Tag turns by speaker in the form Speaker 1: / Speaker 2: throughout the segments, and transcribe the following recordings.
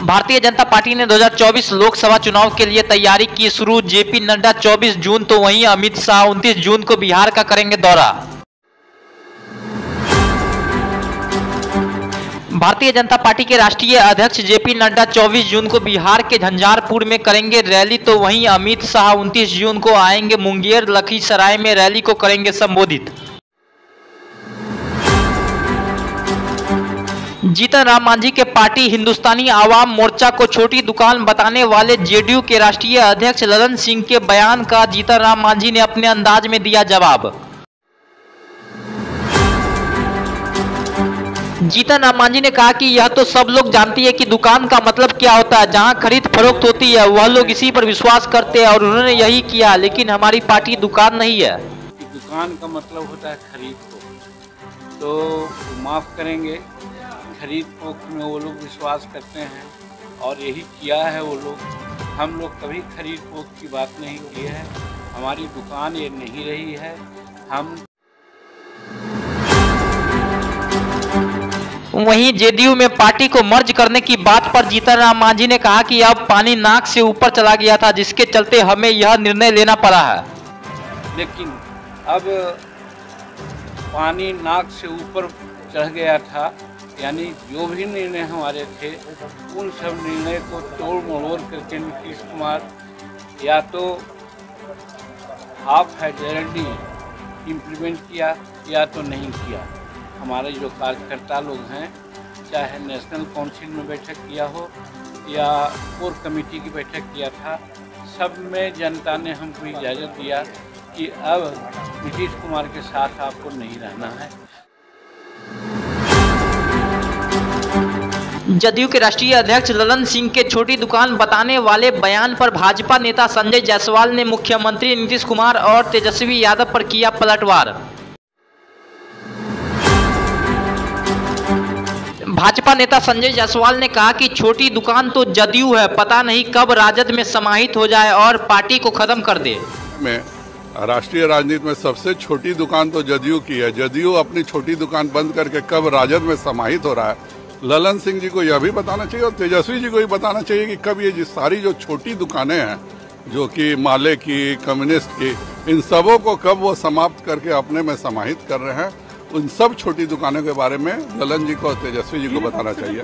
Speaker 1: Bharatiya Janata party ने 2024 लोकसभा चुनाव के लिए तैयारी की शुरू। जेपी नड्डा 24 जून तो वहीं अमित शाह 29 जून को बिहार का करेंगे दौरा। भारतीय जनता पार्टी के राष्ट्रीय अध्यक्ष जेपी नड्डा 24 जून को बिहार के झंझारपुर में करेंगे रैली, तो वहीं अमित शाह 29 जून को आएंगे मुंगेर लखीसराय में रैली को करेंगे संबोधित। जीतन राम मांझी के पार्टी हिंदुस्तानी आवाम मोर्चा को छोटी दुकान बताने वाले जेडीयू के राष्ट्रीय अध्यक्ष ललन सिंह के बयान का जीतन राम मांझी ने अपने अंदाज में दिया जवाब। जीतन राम मांझी ने कहा कि यह तो सब लोग जानती है कि दुकान का मतलब क्या होता है। जहां खरीद फरोख्त होती है वह लोग इसी पर विश्वास करते हैं और उन्होंने यही किया, लेकिन हमारी पार्टी दुकान नहीं है।
Speaker 2: दुकान का मतलब होता है खरीद फोक्त, तो माफ करेंगे, खरीद फोक्त में वो लोग विश्वास करते हैं और यही किया है वो लोग। हम लोग कभी खरीद फोक्त की बात नहीं की है, हमारी दुकान ये नहीं रही है। हम
Speaker 1: वहीं जेडीयू में पार्टी को मर्ज करने की बात पर जीतन राम मांझी ने कहा कि अब पानी नाक से ऊपर चला गया था, जिसके चलते हमें यह निर्णय लेना पड़ा है।
Speaker 2: लेकिन अब पानी नाक से ऊपर चढ़ गया था, यानी जो भी निर्णय हमारे थे उन सब निर्णय को तोड़ मरोड़ करके नीतीश कुमार या तो हाफ हैंडेडली इम्प्लीमेंट किया या तो नहीं किया। हमारे जो कार्यकर्ता लोग हैं, चाहे नेशनल काउंसिल में बैठक किया हो या कोर कमेटी की बैठक किया था, सब में जनता ने हमको इजाज़त दिया कि अब नीतीश कुमार के साथ आपको नहीं रहना है।
Speaker 1: जदयू के राष्ट्रीय अध्यक्ष ललन सिंह के छोटी दुकान बताने वाले बयान पर भाजपा नेता संजय जायसवाल ने मुख्यमंत्री नीतीश कुमार और तेजस्वी यादव पर किया पलटवार। भाजपा नेता संजय जायसवाल ने कहा कि छोटी दुकान तो जदयू है, पता नहीं कब राजद में समाहित हो जाए और पार्टी को खत्म कर दे।
Speaker 3: राष्ट्रीय राजनीति में सबसे छोटी दुकान तो जदयू की है। जदयू अपनी छोटी दुकान बंद करके कब राजद में समाहित हो रहा है, ललन सिंह जी को यह भी बताना चाहिए और तेजस्वी जी को भी बताना चाहिए कि कब ये सारी जो छोटी दुकानें हैं, जो कि माले की, कम्युनिस्ट की, इन सबों को कब वो समाप्त करके अपने में समाहित कर रहे हैं। उन सब छोटी दुकानों के बारे में ललन जी को और तेजस्वी जी को बताना चाहिए।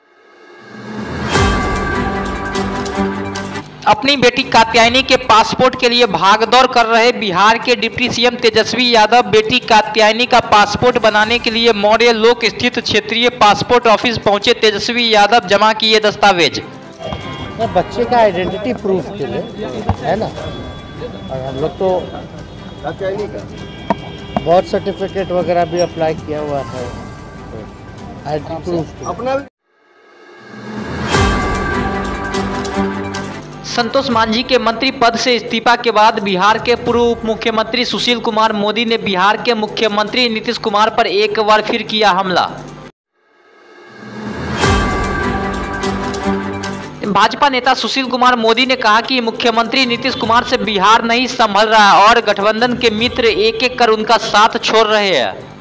Speaker 1: अपनी बेटी कात्यायनी के पासपोर्ट के लिए भागदौड़ कर रहे बिहार के डिप्टी सीएम तेजस्वी यादव बेटी कात्यायनी का पासपोर्ट बनाने के लिए मौर्य लोक स्थित क्षेत्रीय पासपोर्ट ऑफिस पहुंचे। तेजस्वी यादव जमा किए दस्तावेज।
Speaker 4: बच्चे का आइडेंटिटी प्रूफ के लिए है ना, और हम लोग तो बर्थ सर्टिफिकेट वगैरह भी अप्लाई किया हुआ है, आइडेंटिटी प्रूफ अपना।
Speaker 1: संतोष मांझी के मंत्री पद से इस्तीफा के बाद बिहार के पूर्व उप मुख्यमंत्री सुशील कुमार मोदी ने बिहार के मुख्यमंत्री नीतीश कुमार पर एक बार फिर किया हमला। भाजपा नेता सुशील कुमार मोदी ने कहा कि मुख्यमंत्री नीतीश कुमार से बिहार नहीं संभल रहा और गठबंधन के मित्र एक एक कर उनका साथ छोड़ रहे हैं।